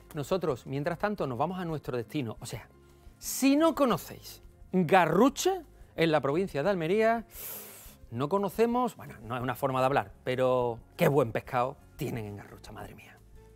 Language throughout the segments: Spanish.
Nosotros, mientras tanto, nos vamos a nuestro destino. O sea, si no conocéis Garrucha, en la provincia de Almería, no conocemos, bueno, no es una forma de hablar, pero qué buen pescado tienen en Garrucha, madre mía.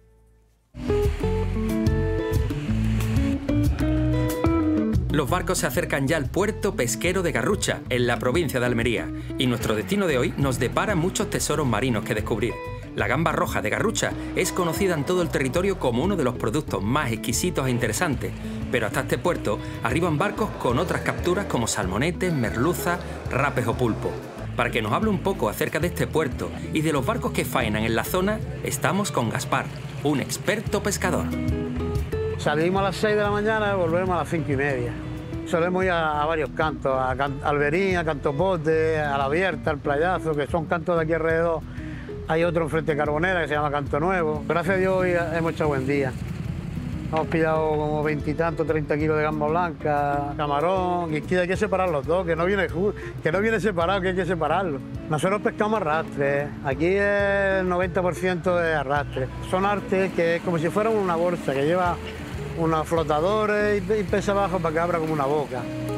Los barcos se acercan ya al puerto pesquero de Garrucha, en la provincia de Almería, y nuestro destino de hoy nos depara muchos tesoros marinos que descubrir. La gamba roja de Garrucha es conocida en todo el territorio como uno de los productos más exquisitos e interesantes, pero hasta este puerto arriban barcos con otras capturas como salmonetes, merluza, rapes o pulpo. Para que nos hable un poco acerca de este puerto y de los barcos que faenan en la zona, estamos con Gaspar, un experto pescador. Salimos a las 6 de la mañana y volvemos a las 5:30. Solemos ir a varios cantos, a Alberín, a Cantopote, a La Abierta, al Playazo, que son cantos de aquí alrededor. Hay otro enfrente de Carbonera que se llama Canto Nuevo. Gracias a Dios hoy hemos hecho buen día. Hemos pillado como 20 y tantos, 30 kilos de gamba blanca, camarón, y aquí hay que separar los dos, que no viene separado, que hay que separarlo. Nosotros pescamos arrastre, aquí el 90% es arrastre. Son artes que es como si fuera una bolsa, que lleva unos flotadores y pesa abajo para que abra como una boca.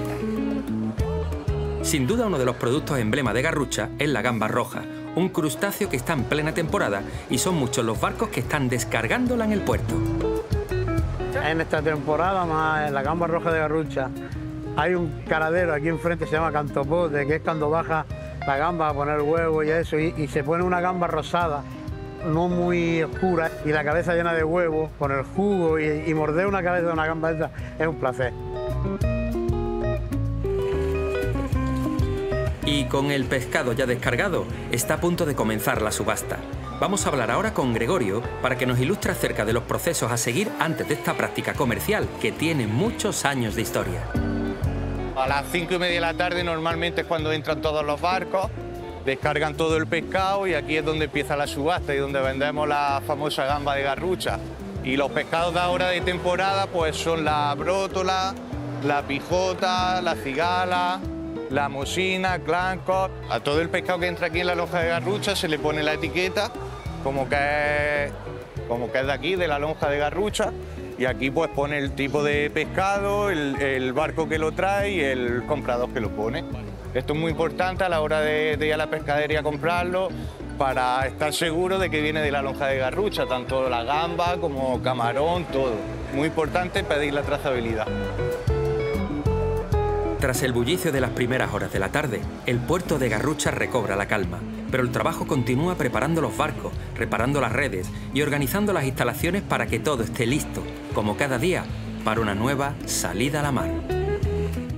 Sin duda uno de los productos emblema de Garrucha es la gamba roja, un crustáceo que está en plena temporada y son muchos los barcos que están descargándola en el puerto. En esta temporada, más en la gamba roja de Garrucha, hay un caradero aquí enfrente que se llama Cantopote, que es cuando baja la gamba a poner huevo y eso, y se pone una gamba rosada, no muy oscura, y la cabeza llena de huevo, con el jugo, y morder una cabeza de una gamba esa es un placer. Y con el pescado ya descargado, está a punto de comenzar la subasta. Vamos a hablar ahora con Gregorio para que nos ilustre acerca de los procesos a seguir antes de esta práctica comercial que tiene muchos años de historia. A las 5:30 de la tarde normalmente es cuando entran todos los barcos, descargan todo el pescado y aquí es donde empieza la subasta y donde vendemos la famosa gamba de Garrucha. Y los pescados de ahora de temporada pues son la brótola, la pijota, la cigala, la mosina, clancos. A todo el pescado que entra aquí en la lonja de Garrucha se le pone la etiqueta como que es de aquí, de la lonja de Garrucha, y aquí pues pone el tipo de pescado, el barco que lo trae y el comprador que lo pone. Esto es muy importante a la hora de ir a la pescadería a comprarlo para estar seguro de que viene de la lonja de Garrucha, tanto la gamba como camarón, todo. Muy importante pedir la trazabilidad. Tras el bullicio de las primeras horas de la tarde, el puerto de Garrucha recobra la calma, pero el trabajo continúa preparando los barcos, reparando las redes y organizando las instalaciones para que todo esté listo, como cada día, para una nueva salida a la mar.